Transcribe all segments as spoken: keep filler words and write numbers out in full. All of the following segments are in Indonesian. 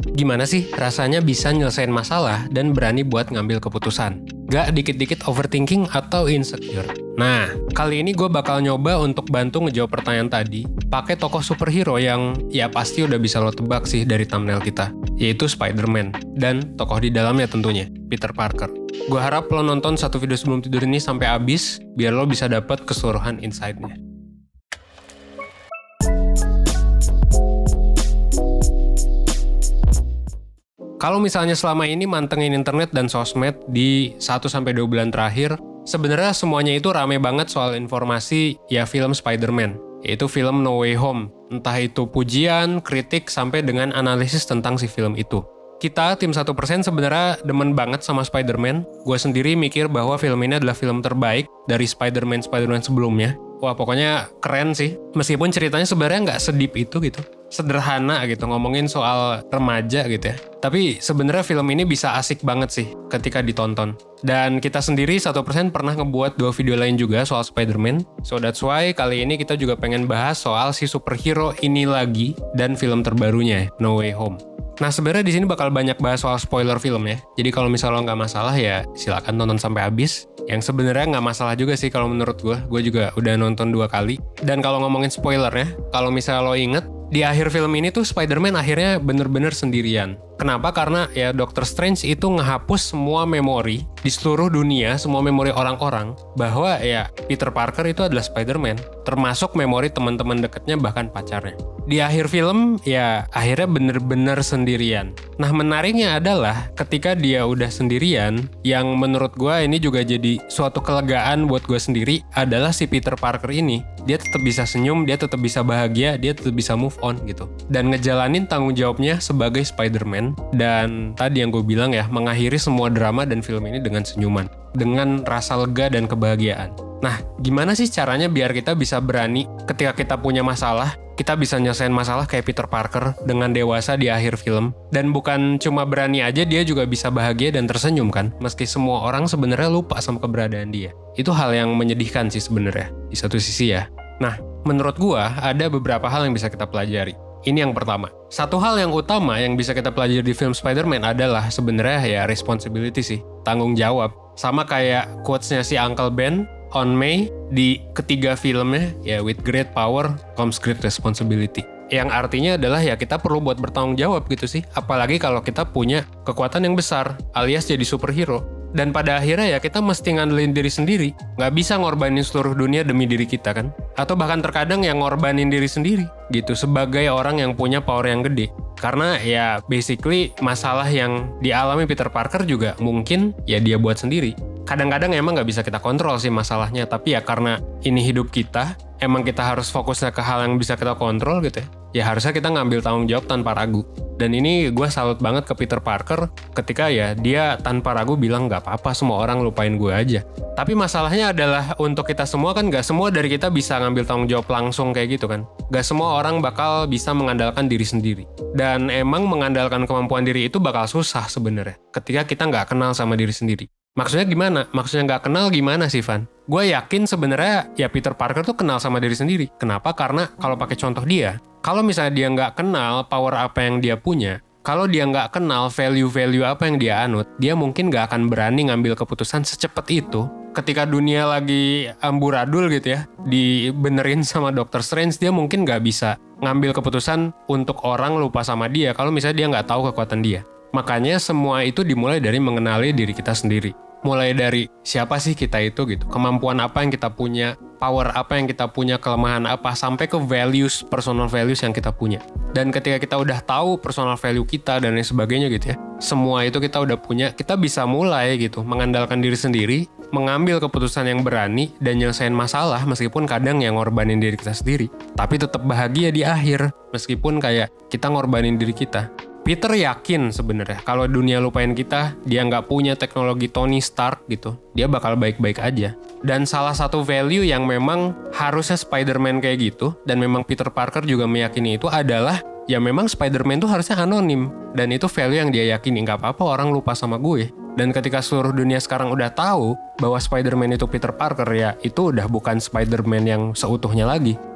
Gimana sih rasanya bisa nyelesain masalah dan berani buat ngambil keputusan? Gak dikit-dikit overthinking atau insecure? Nah, kali ini gue bakal nyoba untuk bantu ngejawab pertanyaan tadi pakai tokoh superhero yang ya pasti udah bisa lo tebak sih dari thumbnail kita, yaitu Spider-Man, dan tokoh di dalamnya tentunya, Peter Parker. Gue harap lo nonton satu video sebelum tidur ini sampai habis, biar lo bisa dapat keseluruhan insight-nya. Kalau misalnya selama ini mantengin internet dan sosmed di satu sampai dua bulan terakhir, sebenarnya semuanya itu rame banget soal informasi ya film Spider-Man, yaitu film No Way Home. Entah itu pujian, kritik, sampai dengan analisis tentang si film itu. Kita, tim satu persen sebenarnya demen banget sama Spider-Man. Gue sendiri mikir bahwa film ini adalah film terbaik dari Spider-Man-Spider-Man sebelumnya. Wah, pokoknya keren sih. Meskipun ceritanya sebenarnya nggak sedip itu gitu. Sederhana gitu, ngomongin soal remaja gitu ya. Tapi sebenarnya film ini bisa asik banget sih ketika ditonton. Dan kita sendiri satu persen pernah ngebuat dua video lain juga soal Spider-Man. So that's why kali ini kita juga pengen bahas soal si superhero ini lagi dan film terbarunya, No Way Home. Nah, sebenarnya di sini bakal banyak bahas soal spoiler film ya. Jadi kalau misalnya lo nggak masalah ya silakan tonton sampai habis. Yang sebenarnya nggak masalah juga sih kalau menurut gue. Gue juga udah nonton dua kali. Dan kalau ngomongin spoiler ya, kalau misalnya lo inget, di akhir film ini tuh Spider-Man akhirnya bener-bener sendirian. Kenapa? Karena ya Doctor Strange itu ngehapus semua memori di seluruh dunia, semua memori orang-orang, bahwa ya Peter Parker itu adalah Spider-Man, termasuk memori teman-teman dekatnya bahkan pacarnya. Di akhir film ya akhirnya bener-bener sendirian. Nah, menariknya adalah ketika dia udah sendirian, yang menurut gue ini juga jadi suatu kelegaan buat gue sendiri adalah si Peter Parker ini. Dia tetap bisa senyum, dia tetap bisa bahagia, dia tetap bisa move on gitu. Dan ngejalanin tanggung jawabnya sebagai Spider-Man. Dan tadi yang gue bilang ya, mengakhiri semua drama dan film ini dengan senyuman. Dengan rasa lega dan kebahagiaan. Nah, gimana sih caranya biar kita bisa berani ketika kita punya masalah, kita bisa nyelesain masalah kayak Peter Parker dengan dewasa di akhir film. Dan bukan cuma berani aja, dia juga bisa bahagia dan tersenyum kan, meski semua orang sebenarnya lupa sama keberadaan dia. Itu hal yang menyedihkan sih sebenarnya, di satu sisi ya. Nah, menurut gua ada beberapa hal yang bisa kita pelajari. Ini yang pertama. Satu hal yang utama yang bisa kita pelajari di film Spider-Man adalah sebenarnya ya responsibility sih, tanggung jawab. Sama kayak quotes-nya si Uncle Ben, On May di ketiga filmnya, ya with great power comes great responsibility. Yang artinya adalah ya kita perlu buat bertanggung jawab gitu sih. Apalagi kalau kita punya kekuatan yang besar, alias jadi superhero. Dan pada akhirnya ya kita mesti ngandelin diri sendiri. Nggak bisa ngorbanin seluruh dunia demi diri kita kan. Atau bahkan terkadang yang ngorbanin diri sendiri gitu sebagai orang yang punya power yang gede. Karena ya basically masalah yang dialami Peter Parker juga mungkin ya dia buat sendiri. Kadang-kadang emang nggak bisa kita kontrol sih masalahnya, tapi ya karena ini hidup kita, emang kita harus fokusnya ke hal yang bisa kita kontrol gitu ya. Ya harusnya kita ngambil tanggung jawab tanpa ragu. Dan ini gue salut banget ke Peter Parker ketika ya dia tanpa ragu bilang nggak apa-apa, semua orang lupain gue aja. Tapi masalahnya adalah untuk kita semua kan nggak semua dari kita bisa ngambil tanggung jawab langsung kayak gitu kan. Nggak semua orang bakal bisa mengandalkan diri sendiri. Dan emang mengandalkan kemampuan diri itu bakal susah sebenarnya ketika kita nggak kenal sama diri sendiri. Maksudnya gimana? Maksudnya nggak kenal gimana sih, Van? Gue yakin sebenarnya ya Peter Parker tuh kenal sama diri sendiri. Kenapa? Karena kalau pakai contoh dia, kalau misalnya dia nggak kenal power apa yang dia punya, kalau dia nggak kenal value-value apa yang dia anut, dia mungkin nggak akan berani ngambil keputusan secepat itu. Ketika dunia lagi amburadul gitu ya, dibenerin sama Doctor Strange, dia mungkin nggak bisa ngambil keputusan untuk orang lupa sama dia kalau misalnya dia nggak tahu kekuatan dia. Makanya semua itu dimulai dari mengenali diri kita sendiri. Mulai dari siapa sih kita itu gitu, kemampuan apa yang kita punya, power apa yang kita punya, kelemahan apa, sampai ke values, personal values yang kita punya. Dan ketika kita udah tahu personal value kita dan lain sebagainya gitu ya, semua itu kita udah punya, kita bisa mulai gitu, mengandalkan diri sendiri, mengambil keputusan yang berani, dan nyelesain masalah meskipun kadang yang ngorbanin diri kita sendiri. Tapi tetap bahagia di akhir, meskipun kayak kita ngorbanin diri kita. Peter yakin sebenarnya kalau dunia lupain kita, dia nggak punya teknologi Tony Stark gitu, dia bakal baik-baik aja. Dan salah satu value yang memang harusnya Spider-Man kayak gitu, dan memang Peter Parker juga meyakini itu adalah, ya memang Spider-Man tuh harusnya anonim. Dan itu value yang dia yakini, nggak apa-apa orang lupa sama gue. Dan ketika seluruh dunia sekarang udah tahu bahwa Spider-Man itu Peter Parker, ya itu udah bukan Spider-Man yang seutuhnya lagi.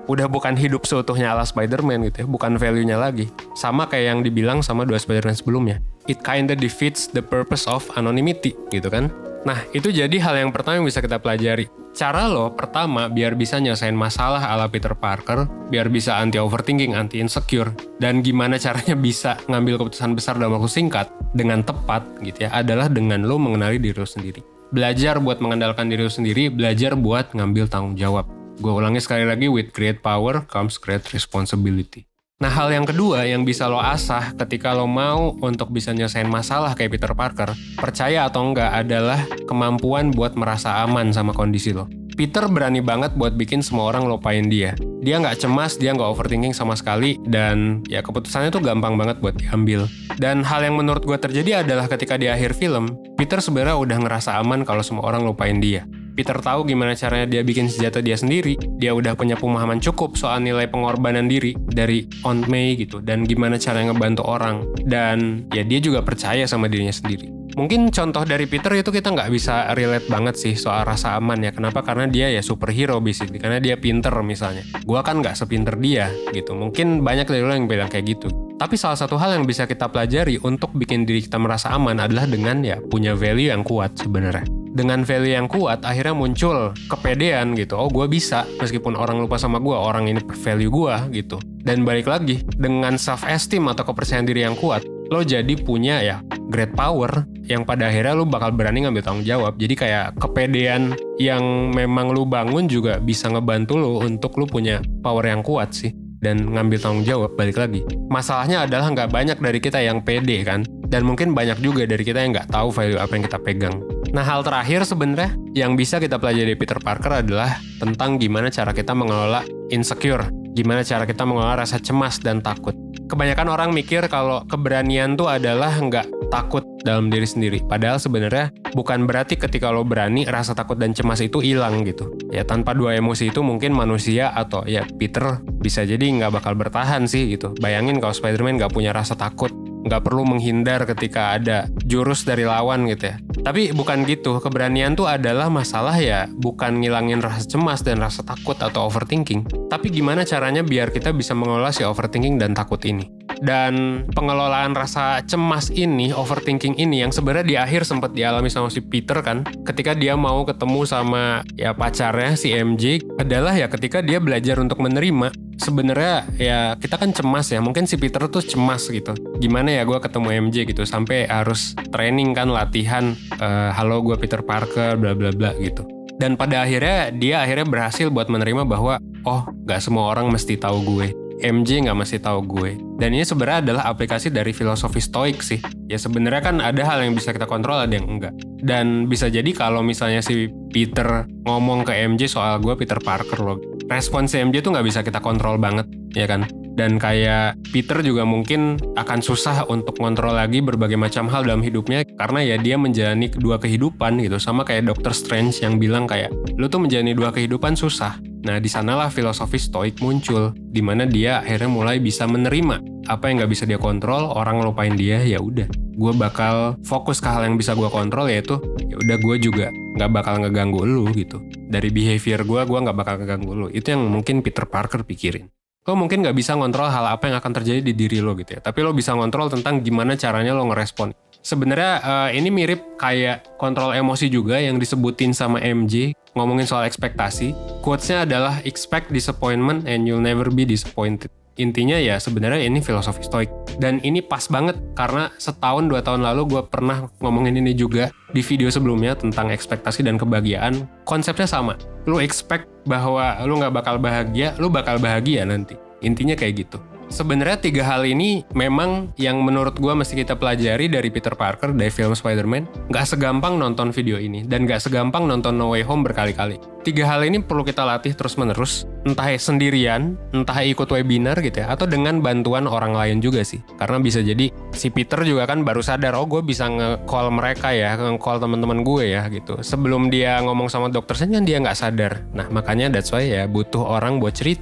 udah bukan hidup seutuhnya ala Spider-Man gitu ya, bukan value-nya lagi. Sama kayak yang dibilang sama dua Spider-Man sebelumnya. It kinda defeats the purpose of anonymity gitu kan. Nah, itu jadi hal yang pertama yang bisa kita pelajari. Cara lo pertama biar bisa nyelesain masalah ala Peter Parker, biar bisa anti-overthinking, anti-insecure, dan gimana caranya bisa ngambil keputusan besar dalam waktu singkat dengan tepat gitu ya, adalah dengan lo mengenali diri lo sendiri. Belajar buat mengandalkan diri lo sendiri, belajar buat ngambil tanggung jawab. Gue ulangi sekali lagi, with great power comes great responsibility. Nah, hal yang kedua yang bisa lo asah ketika lo mau untuk bisa nyelesain masalah kayak Peter Parker, percaya atau enggak, adalah kemampuan buat merasa aman sama kondisi lo. Peter berani banget buat bikin semua orang lupain dia. Dia nggak cemas, dia nggak overthinking sama sekali, dan ya keputusannya tuh gampang banget buat diambil. Dan hal yang menurut gue terjadi adalah ketika di akhir film, Peter sebenarnya udah ngerasa aman kalau semua orang lupain dia. Peter tahu gimana caranya dia bikin senjata dia sendiri, dia udah punya pemahaman cukup soal nilai pengorbanan diri dari Aunt May gitu, dan gimana caranya ngebantu orang, dan ya dia juga percaya sama dirinya sendiri. Mungkin contoh dari Peter itu kita nggak bisa relate banget sih soal rasa aman ya, kenapa? Karena dia ya superhero basically, karena dia pinter misalnya. Gua kan nggak sepinter dia gitu, mungkin banyak dari lo yang bilang kayak gitu. Tapi salah satu hal yang bisa kita pelajari untuk bikin diri kita merasa aman adalah dengan ya punya value yang kuat sebenarnya. Dengan value yang kuat, akhirnya muncul kepedean gitu. Oh, gue bisa, meskipun orang lupa sama gue, orang ini value gue gitu. Dan balik lagi, dengan self-esteem atau kepercayaan diri yang kuat, lo jadi punya ya great power yang pada akhirnya lo bakal berani ngambil tanggung jawab. Jadi kayak kepedean yang memang lo bangun juga bisa ngebantu lo untuk lo punya power yang kuat sih. Dan ngambil tanggung jawab, balik lagi. Masalahnya adalah nggak banyak dari kita yang pede kan. Dan mungkin banyak juga dari kita yang nggak tahu value apa yang kita pegang. Nah, hal terakhir sebenarnya yang bisa kita pelajari dari Peter Parker adalah tentang gimana cara kita mengelola insecure. Gimana cara kita mengelola rasa cemas dan takut. Kebanyakan orang mikir kalau keberanian tuh adalah nggak takut dalam diri sendiri. Padahal sebenarnya bukan berarti ketika lo berani, rasa takut dan cemas itu hilang gitu. Ya tanpa dua emosi itu mungkin manusia atau ya Peter bisa jadi nggak bakal bertahan sih gitu. Bayangin kalau Spider-Man nggak punya rasa takut, nggak perlu menghindar ketika ada jurus dari lawan gitu ya. Tapi bukan gitu, keberanian tuh adalah masalah ya bukan ngilangin rasa cemas dan rasa takut atau overthinking. Tapi gimana caranya biar kita bisa mengelola si overthinking dan takut ini. Dan pengelolaan rasa cemas ini, overthinking ini yang sebenarnya di akhir sempat dialami sama si Peter kan, ketika dia mau ketemu sama ya pacarnya si M J, adalah ya ketika dia belajar untuk menerima. Sebenarnya ya kita kan cemas ya, mungkin si Peter tuh cemas gitu. Gimana ya gue ketemu M J gitu, sampai harus training kan, latihan, uh, halo gue Peter Parker, bla bla bla gitu. Dan pada akhirnya dia akhirnya berhasil buat menerima bahwa oh gak semua orang mesti tahu gue. M J nggak mesti tahu gue. Dan ini sebenarnya adalah aplikasi dari filosofi stoik sih. Ya sebenarnya kan ada hal yang bisa kita kontrol, ada yang enggak. Dan bisa jadi kalau misalnya si Peter ngomong ke M J soal gue Peter Parker loh, respons si M J tuh nggak bisa kita kontrol banget, ya kan? Dan kayak Peter juga mungkin akan susah untuk kontrol lagi berbagai macam hal dalam hidupnya karena ya dia menjalani kedua kehidupan gitu. Sama kayak Doctor Strange yang bilang kayak lu tuh menjalani dua kehidupan susah. Nah, di sanalah filosofi stoik muncul, di mana dia akhirnya mulai bisa menerima apa yang nggak bisa dia kontrol, orang ngelupain dia, ya udah, gue bakal fokus ke hal yang bisa gue kontrol, yaitu ya udah gue juga nggak bakal ngeganggu lu gitu. Dari behavior gue, gue nggak bakal ngeganggu lu. Itu yang mungkin Peter Parker pikirin. Lo mungkin nggak bisa ngontrol hal apa yang akan terjadi di diri lo gitu ya, tapi lo bisa ngontrol tentang gimana caranya lo ngerespon. Sebenarnya uh, ini mirip kayak kontrol emosi juga yang disebutin sama M J, ngomongin soal ekspektasi. Quotes-nya adalah expect disappointment and you'll never be disappointed. Intinya ya sebenarnya ini filosofi stoik. Dan ini pas banget karena setahun dua tahun lalu gue pernah ngomongin ini juga di video sebelumnya tentang ekspektasi dan kebahagiaan. Konsepnya sama. Lu expect bahwa lu gak bakal bahagia, lu bakal bahagia nanti. Intinya kayak gitu. Sebenarnya tiga hal ini memang yang menurut gue mesti kita pelajari dari Peter Parker, dari film Spider-Man. Gak segampang nonton video ini, dan gak segampang nonton No Way Home berkali-kali. Tiga hal ini perlu kita latih terus-menerus, entah sendirian, entah ikut webinar gitu ya, atau dengan bantuan orang lain juga sih. Karena bisa jadi si Peter juga kan baru sadar, oh gue bisa nge-call mereka ya, nge-call teman-teman gue ya gitu. Sebelum dia ngomong sama dokter kan dia gak sadar. Nah makanya that's why ya butuh orang buat cerita.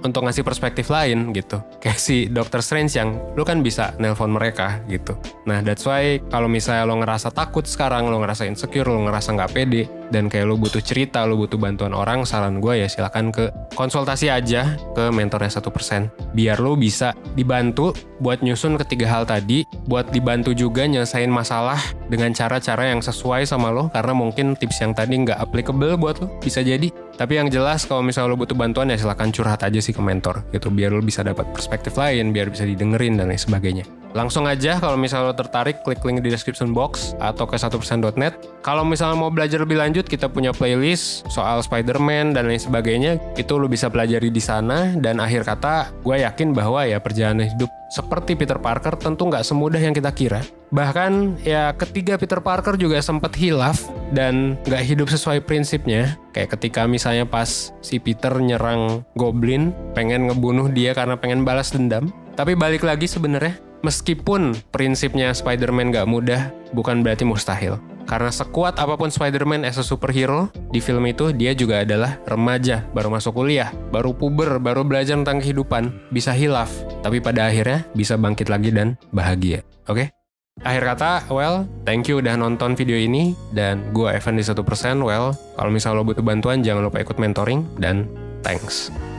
untuk ngasih perspektif lain gitu. Kayak si Doctor Strange yang lu kan bisa nelpon mereka gitu. Nah, that's why kalau misalnya lo ngerasa takut sekarang, lo ngerasa insecure, lo ngerasa nggak pede, dan kayak lo butuh cerita, lo butuh bantuan orang, saran gue ya silakan ke konsultasi aja ke mentornya satu persen. Biar lo bisa dibantu buat nyusun ketiga hal tadi, buat dibantu juga nyelesain masalah dengan cara-cara yang sesuai sama lo, karena mungkin tips yang tadi nggak applicable buat lo, bisa jadi. Tapi yang jelas kalau misalnya lo butuh bantuan ya silakan curhat aja sih ke mentor gitu, biar lo bisa dapat perspektif lain, biar bisa didengerin dan lain sebagainya. Langsung aja kalau misalnya lo tertarik, klik link di description box atau ke satu persen dot net. Kalau misalnya mau belajar lebih lanjut, kita punya playlist soal Spider-Man dan lain sebagainya. Itu lo bisa pelajari di sana. Dan akhir kata, gue yakin bahwa ya perjalanan hidup seperti Peter Parker tentu nggak semudah yang kita kira. Bahkan ya ketiga Peter Parker juga sempat hilaf dan nggak hidup sesuai prinsipnya. Kayak ketika misalnya pas si Peter nyerang Goblin, pengen ngebunuh dia karena pengen balas dendam. Tapi balik lagi sebenarnya, meskipun prinsipnya Spider-Man gak mudah, bukan berarti mustahil. Karena sekuat apapun Spider-Man as a superhero, di film itu dia juga adalah remaja, baru masuk kuliah, baru puber, baru belajar tentang kehidupan, bisa hilaf, tapi pada akhirnya bisa bangkit lagi dan bahagia. Oke? Okay? Akhir kata, well, thank you udah nonton video ini, dan gue Evan di satu persen, well, kalau misalnya lo butuh bantuan, jangan lupa ikut mentoring, dan thanks.